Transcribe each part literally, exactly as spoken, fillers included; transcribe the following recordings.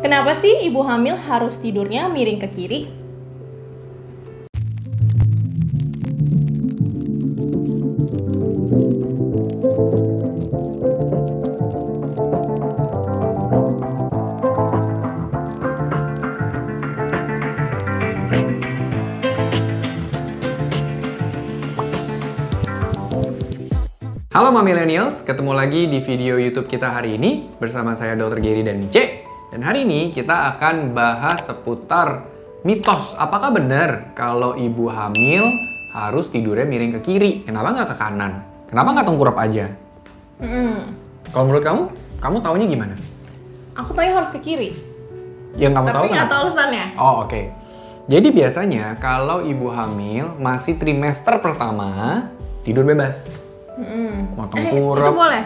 Kenapa sih ibu hamil harus tidurnya miring ke kiri? Halo Millennials, ketemu lagi di video YouTube kita hari ini bersama saya dokter Gary dan Mice. Dan hari ini kita akan bahas seputar mitos. Apakah benar kalau ibu hamil harus tidurnya miring ke kiri? Kenapa nggak ke kanan? Kenapa nggak tengkurap aja? Hmm. Kalau menurut kamu, kamu taunya gimana? Aku taunya harus ke kiri. Yang kamu tahu Tapi nggak kenapa? tahu alasannya. Oh oke. Okay. Jadi biasanya kalau ibu hamil masih trimester pertama tidur bebas. Hmm. Mau Eh, tengkurap. itu boleh?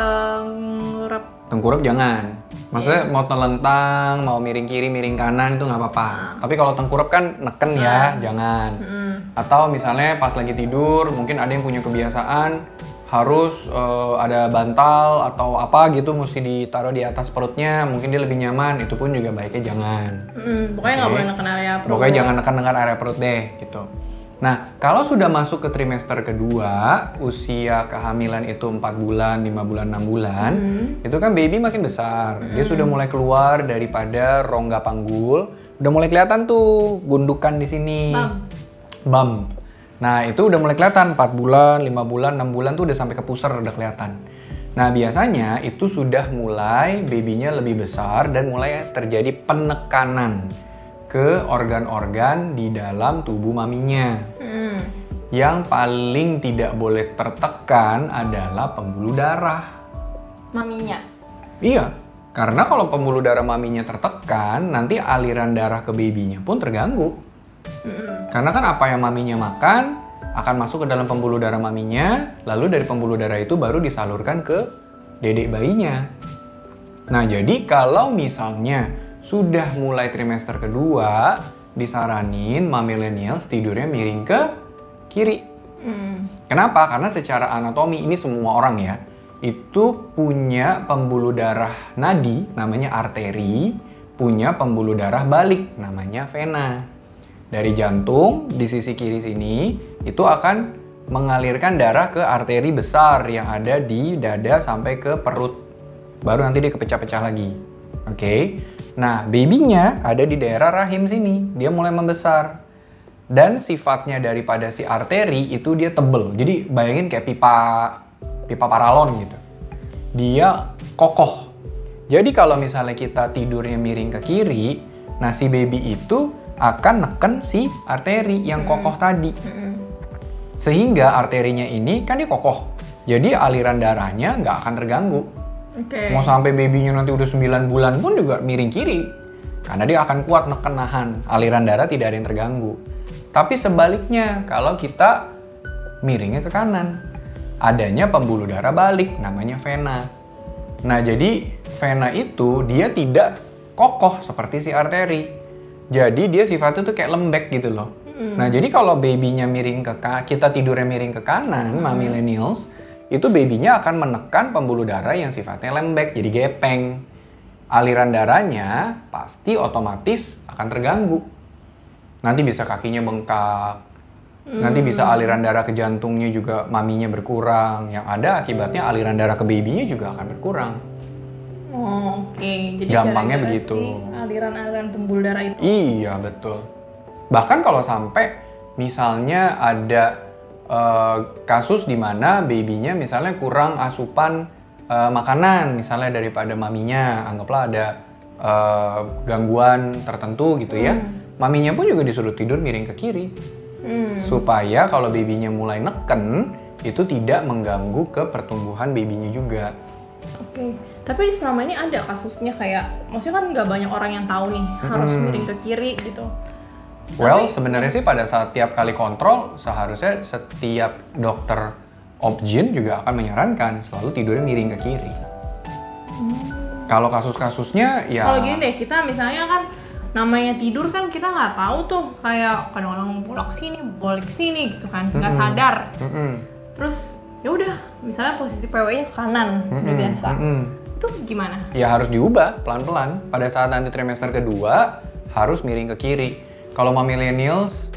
Tengkurap. Tengkurap jangan. Maksudnya mau telentang, mau miring kiri, miring kanan itu nggak apa-apa. Ah. Tapi kalau tengkurap kan neken ya, jangan. Hmm. Atau misalnya pas lagi tidur, mungkin ada yang punya kebiasaan harus uh, ada bantal atau apa gitu mesti ditaruh di atas perutnya, mungkin dia lebih nyaman. Itu pun juga baiknya jangan. Hmm. Pokoknya nggak Oke. boleh neken area perut. Pokoknya jangan neken-neken area perut deh, gitu. Nah, kalau sudah masuk ke trimester kedua, usia kehamilan itu empat bulan, lima bulan, enam bulan, Hmm. itu kan baby makin besar. Dia sudah mulai keluar daripada rongga panggul, udah mulai kelihatan tuh gundukan di sini. Bam. Bam. Nah, itu udah mulai kelihatan empat bulan, lima bulan, enam bulan tuh udah sampai ke pusar udah kelihatan. Nah, biasanya itu sudah mulai babynya lebih besar dan mulai terjadi penekanan ke organ-organ di dalam tubuh maminya. Hmm. Yang paling tidak boleh tertekan adalah pembuluh darah. Maminya. Iya, karena kalau pembuluh darah maminya tertekan, nanti aliran darah ke babynya pun terganggu. Hmm. Karena kan apa yang maminya makan akan masuk ke dalam pembuluh darah maminya, lalu dari pembuluh darah itu baru disalurkan ke dedek bayinya. Nah, jadi kalau misalnya sudah mulai trimester kedua, disaranin millennials tidurnya miring ke kiri. Hmm. Kenapa? Karena secara anatomi ini semua orang ya, itu punya pembuluh darah nadi namanya arteri, punya pembuluh darah balik namanya vena. Dari jantung di sisi kiri sini itu akan mengalirkan darah ke arteri besar yang ada di dada sampai ke perut. Baru nanti dia kepecah-pecah lagi. Oke. Okay? Nah, babynya ada di daerah rahim sini. Dia mulai membesar. Dan sifatnya daripada si arteri itu dia tebel. Jadi bayangin kayak pipa pipa paralon gitu. Dia kokoh. Jadi kalau misalnya kita tidurnya miring ke kiri, nah si baby itu akan neken si arteri yang kokoh tadi. Hmm. Sehingga arterinya ini kan dia kokoh. Jadi aliran darahnya nggak akan terganggu. Oke. Mau sampai babynya nanti udah sembilan bulan pun juga miring kiri. Karena dia akan kuat neken nahan. Aliran darah tidak ada yang terganggu. Tapi sebaliknya, kalau kita miringnya ke kanan, adanya pembuluh darah balik, namanya vena. Nah, jadi vena itu dia tidak kokoh seperti si arteri. Jadi dia sifatnya tuh kayak lembek gitu loh. Hmm. Nah, jadi kalau babynya miring ke kanan, kita tidurnya miring ke kanan, hmm. millennials, itu babynya akan menekan pembuluh darah yang sifatnya lembek, jadi gepeng. Aliran darahnya pasti otomatis akan terganggu. Nanti bisa kakinya bengkak, hmm. nanti bisa aliran darah ke jantungnya juga maminya berkurang. Yang ada akibatnya aliran darah ke babynya juga akan berkurang. Oh, oke. Okay. Jadi gampangnya gara-gara begitu. si aliran-aliran pembuluh darah itu. Iya, betul. Bahkan kalau sampai misalnya ada Uh, kasus di mana babynya misalnya kurang asupan uh, makanan misalnya daripada maminya, anggaplah ada uh, gangguan tertentu gitu ya, hmm. maminya pun juga disuruh tidur miring ke kiri, hmm. supaya kalau babynya mulai neken itu tidak mengganggu ke pertumbuhan babynya juga. Oke, tapi di selama ini ada kasusnya kayak, maksudnya kan nggak banyak orang yang tahu nih harus Hmm. miring ke kiri gitu. Well, Tapi- sebenarnya sih pada saat tiap kali kontrol, seharusnya setiap dokter obgyn juga akan menyarankan selalu tidurnya miring ke kiri. Hmm. Kalau kasus-kasusnya ya... Kalau gini deh, kita misalnya kan namanya tidur kan kita nggak tahu tuh, kayak kadang-kadang bolak sini, bolak sini gitu kan, nggak Mm-mm. sadar. Mm-mm. Terus ya udah, misalnya posisi P W-nya ke kanan, udah Mm-mm. biasa. Mm-mm. itu gimana? Ya harus diubah pelan-pelan. Pada saat nanti trimester kedua harus miring ke kiri. Kalau mau millennials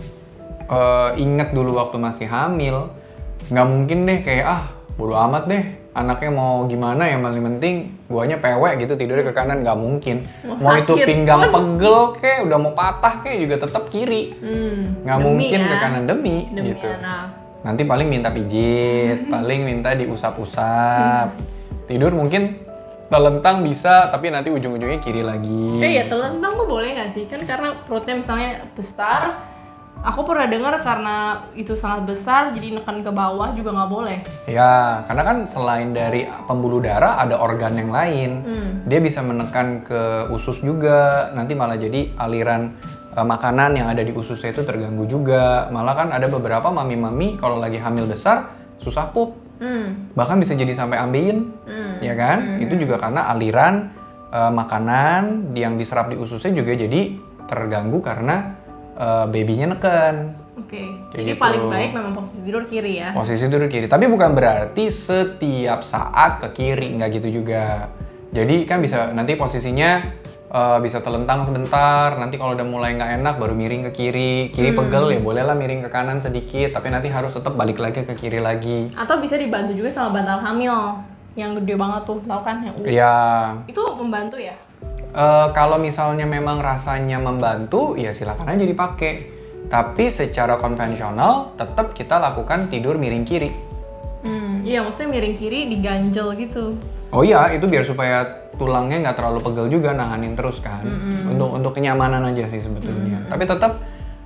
uh, inget dulu waktu masih hamil, nggak mungkin deh kayak ah bodo amat deh anaknya mau gimana yang paling penting guanya pewek gitu tidurnya ke kanan, nggak mungkin. Mau Mau itu sakit pinggang pun. pegel kayak udah mau patah kayak juga tetap kiri. Hmm, Nggak demi mungkin ya. ke kanan demi, Demi gitu. anak. Nanti paling minta pijit, paling minta diusap-usap. Tidur mungkin telentang bisa, tapi nanti ujung-ujungnya kiri lagi. Eh ya telentang tuh boleh nggak sih? Kan karena perutnya misalnya besar, aku pernah dengar karena itu sangat besar, jadi neken ke bawah juga nggak boleh. Ya, karena kan selain dari pembuluh darah ada organ yang lain. Hmm. Dia bisa menekan ke usus juga, nanti malah jadi aliran uh, makanan yang ada di ususnya itu terganggu juga. Malah kan ada beberapa mami-mami kalau lagi hamil besar susah pup. Hmm. Bahkan bisa jadi sampai ambeien, Hmm. ya kan? Itu juga karena aliran uh, makanan yang diserap di ususnya juga jadi terganggu karena uh, babynya neken. Oke, Kayak jadi gitu. paling baik memang posisi tidur kiri ya. Posisi tidur kiri, tapi bukan berarti setiap saat ke kiri, nggak gitu juga. Jadi kan bisa nanti posisinya uh, bisa telentang sebentar, nanti kalau udah mulai nggak enak baru miring ke kiri. Kiri pegel ya bolehlah miring ke kanan sedikit, tapi nanti harus tetap balik lagi ke kiri lagi. Atau bisa dibantu juga sama bantal hamil yang gede banget tuh, tau kan? Yang U. Ya, Itu membantu ya? uh, kalau misalnya memang rasanya membantu, ya silakan aja dipakai. Tapi secara konvensional tetap kita lakukan tidur miring kiri. Hmm, iya maksudnya miring kiri diganjel gitu. Oh iya, itu biar supaya tulangnya nggak terlalu pegel juga nahanin terus kan. Mm-hmm. Untuk untuk kenyamanan aja sih sebetulnya. Mm-hmm. Tapi tetap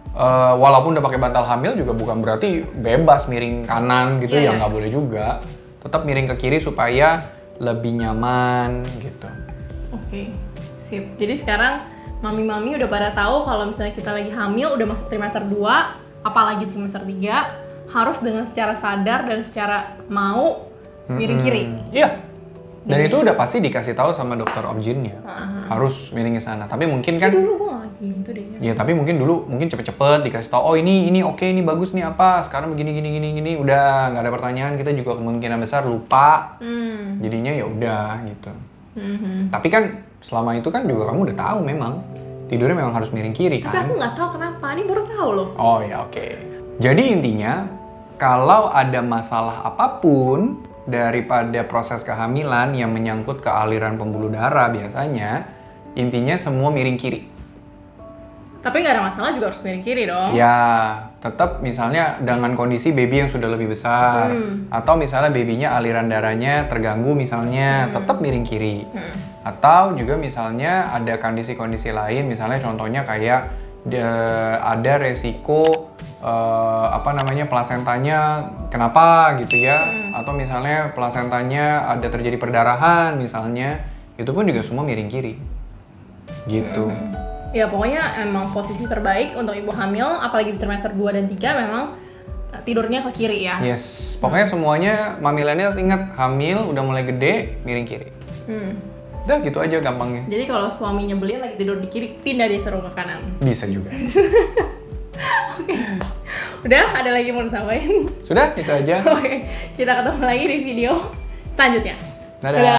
uh, walaupun udah pakai bantal hamil juga bukan berarti bebas miring kanan gitu, Yeah, ya yeah. nggak boleh juga. Tetap miring ke kiri supaya lebih nyaman gitu. Oke, sip. Jadi sekarang mami-mami udah pada tahu kalau misalnya kita lagi hamil, udah masuk trimester dua, apalagi trimester tiga, harus dengan secara sadar dan secara mau miring kiri. Iya. Dan itu udah pasti dikasih tahu sama dokter obginnya. Uh-huh. Harus miring ke sana. Tapi mungkin kan Dulu gue lagi gitu deh. ya tapi mungkin dulu mungkin cepet-cepet dikasih tahu oh ini ini oke ini bagus nih apa sekarang begini gini gini gini udah nggak ada pertanyaan kita juga kemungkinan besar lupa Hmm. jadinya ya udah gitu. Mhm. Tapi kan selama itu kan juga kamu udah tahu memang tidurnya memang harus miring kiri Tapi kan. aku nggak tahu kenapa, ini baru tahu loh. Oh ya oke. Jadi intinya kalau ada masalah apapun daripada proses kehamilan yang menyangkut ke aliran pembuluh darah biasanya intinya semua miring kiri. Tapi nggak ada masalah juga harus miring kiri dong. Ya, tetap misalnya dengan kondisi baby yang sudah lebih besar Hmm. atau misalnya babynya aliran darahnya terganggu misalnya tetap miring kiri. Hmm. Atau juga misalnya ada kondisi-kondisi lain misalnya contohnya kayak de- ada resiko eh, apa namanya plasentanya kenapa gitu ya atau misalnya plasentanya ada terjadi perdarahan misalnya itu pun juga semua miring kiri. Gitu. Ya pokoknya emang posisi terbaik untuk ibu hamil, apalagi di trimester dua dan tiga memang eh, tidurnya ke kiri ya. Yes, pokoknya semuanya mami millennials ingat hamil udah mulai gede miring kiri. Hmm. Udah gitu aja gampangnya. Jadi kalau suami nyebelin lagi tidur di kiri, pindah dia suruh ke kanan. Bisa juga. Udah, ada lagi mau ditambahin? Sudah itu aja. Oke, kita ketemu lagi di video selanjutnya. Dadah.